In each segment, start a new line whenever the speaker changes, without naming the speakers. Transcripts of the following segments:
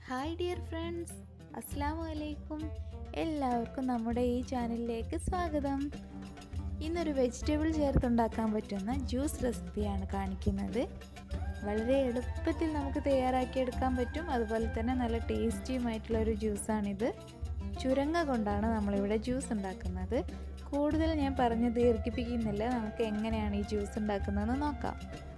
Hi dear friends, അസ്സലാമു അലൈക്കും. എല്ലാവർക്കും നമ്മുടെ ഈ ചാനലിലേക്ക് സ്വാഗതം. ഇന്നൊരു വെജിറ്റബിൾ ചേർത്തുണ്ടാക്കാൻ പറ്റുന്ന ജ്യൂസ് റെസിപ്പിയാണ് കാണിക്കുന്നത്. വളരെ എളുപ്പത്തിൽ നമുക്ക് തയ്യാറാക്കിയെടുക്കാൻ പറ്റും. അതുപോലെ തന്നെ നല്ല ടേസ്റ്റിയുമായിട്ടുള്ളൊരു ജ്യൂസാണിത്. ചുരങ്ങ കൊണ്ടാണ് നമ്മളിവിടെ ജ്യൂസ് ഉണ്ടാക്കുന്നത്. കൂടുതൽ ഞാൻ പറഞ്ഞ് ദീർഘിപ്പിക്കുന്നില്ല. നമുക്ക് എങ്ങനെയാണ് ഈ ജ്യൂസ് ഉണ്ടാക്കുന്നതെന്ന് നോക്കാം.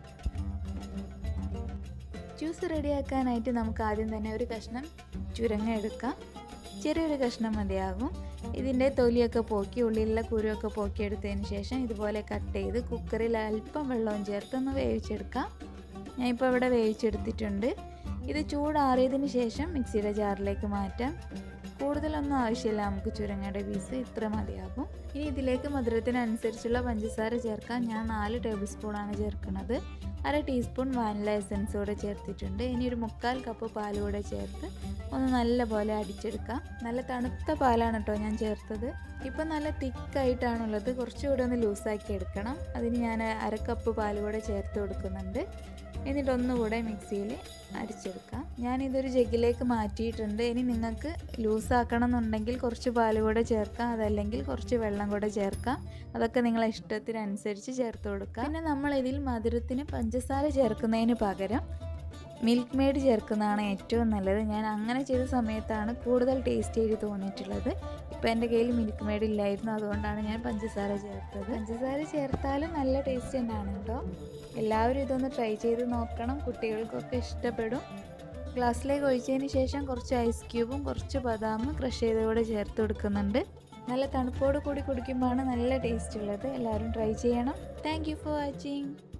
ജ്യൂസ് റെഡിയാക്കാനായിട്ട് നമുക്ക് ആദ്യം തന്നെ ഒരു കഷ്ണം ചുരങ്ങ എടുക്കാം. ചെറിയൊരു കഷ്ണം മതിയാകും. ഇതിൻ്റെ തൊലിയൊക്കെ പോക്കി ഉള്ളിലുള്ള കുരുവൊക്കെ പോക്കിയെടുത്തതിന് ശേഷം ഇതുപോലെ കട്ട് ചെയ്ത് കുക്കറിൽ അല്പം വെള്ളവും ചേർത്ത് ഒന്ന് വേവിച്ചെടുക്കാം. ഞാനിപ്പോൾ ഇവിടെ വേവിച്ചെടുത്തിട്ടുണ്ട്. ഇത് ചൂടാറിയതിന് ശേഷം മിക്സിയുടെ ജാറിലേക്ക് മാറ്റാം. കൂടുതലൊന്നും ആവശ്യമില്ല, നമുക്ക് ചുരങ്ങയുടെ പീസ് ഇത്ര മതിയാകും. ഇനി ഇതിലേക്ക് മധുരത്തിനനുസരിച്ചുള്ള പഞ്ചസാര ചേർക്കാം. ഞാൻ 4 ടേബിൾ സ്പൂണാണ് ചേർക്കുന്നത്. 1/2 ടീസ്പൂൺ വാനില എസൻസ് കൂടെ ചേർത്തിട്ടുണ്ട്. ഇനി ഒരു 1/4 കപ്പ് പാൽ കൂടെ ചേർത്ത് ഒന്ന് നല്ലപോലെ അടിച്ചെടുക്കാം. നല്ല തണുത്ത പാലാണ് കേട്ടോ ഞാൻ ചേർത്തത്. ഇപ്പം നല്ല തിക്കായിട്ടാണുള്ളത്, കുറച്ചുകൂടെ ഒന്ന് ലൂസാക്കി എടുക്കണം. അതിന് ഞാൻ 1/2 കപ്പ് പാൽ കൂടെ ചേർത്ത് കൊടുക്കുന്നുണ്ട്. എന്നിട്ടൊന്നുകൂടെ മിക്സിയിൽ അരിച്ചെടുക്കാം. ഞാനിതൊരു ജഗ്ഗിലേക്ക് മാറ്റിയിട്ടുണ്ട്. ഇനി നിങ്ങൾക്ക് ലൂസാക്കണം എന്നുണ്ടെങ്കിൽ കുറച്ച് പാൽ കൂടെ ചേർക്കാം, അതല്ലെങ്കിൽ കുറച്ച് വെള്ളം കൂടെ ചേർക്കാം. അതൊക്കെ നിങ്ങളെ ഇഷ്ടത്തിനനുസരിച്ച് ചേർത്ത് കൊടുക്കാം. പിന്നെ നമ്മളിതിൽ മധുരത്തിന് പഞ്ചസാര ചേർക്കുന്നതിന് പകരം മിൽക്ക് മെയ്ഡ് ചേർക്കുന്നതാണ് ഏറ്റവും നല്ലത്. ഞാൻ അങ്ങനെ ചെയ്ത സമയത്താണ് കൂടുതൽ ടേസ്റ്റ് ചെയ്ത് തോന്നിയിട്ടുള്ളത്. ഇപ്പോൾ എൻ്റെ കയ്യിൽ മിൽക്ക് മെയ്ഡ് ഇല്ലായിരുന്നു, അതുകൊണ്ടാണ് ഞാൻ പഞ്ചസാര ചേർത്തത്. പഞ്ചസാര ചേർത്താലും നല്ല ടേസ്റ്റ് തന്നെയാണ് കേട്ടോ. എല്ലാവരും ഇതൊന്ന് ട്രൈ ചെയ്ത് നോക്കണം, കുട്ടികൾക്കൊക്കെ ഇഷ്ടപ്പെടും. ഗ്ലാസ്സിലേക്ക് ഒഴിച്ചതിന് ശേഷം കുറച്ച് ഐസ് ക്യൂബും കുറച്ച് ബദാം ക്രഷ് ചെയ്തുകൂടെ ചേർത്ത് കൊടുക്കുന്നുണ്ട്. നല്ല തണുപ്പോട് കൂടി കുടിക്കുമ്പോഴാണ് നല്ല ടേസ്റ്റ് ഉള്ളത്. എല്ലാവരും ട്രൈ ചെയ്യണം. Thank you for watching.